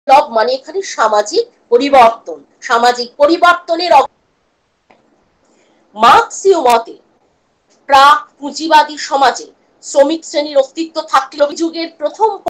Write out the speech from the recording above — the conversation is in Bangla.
বিপ্লব মানে এখানে সামাজিক পরিবর্তন, সামাজিক পরিবর্তনের মার্ক্সীয় মতে প্রাক পুঁজিবাদী সমাজে শ্রমিক শ্রেণীর অস্তিত্ব থাকলেও যুগের প্রথম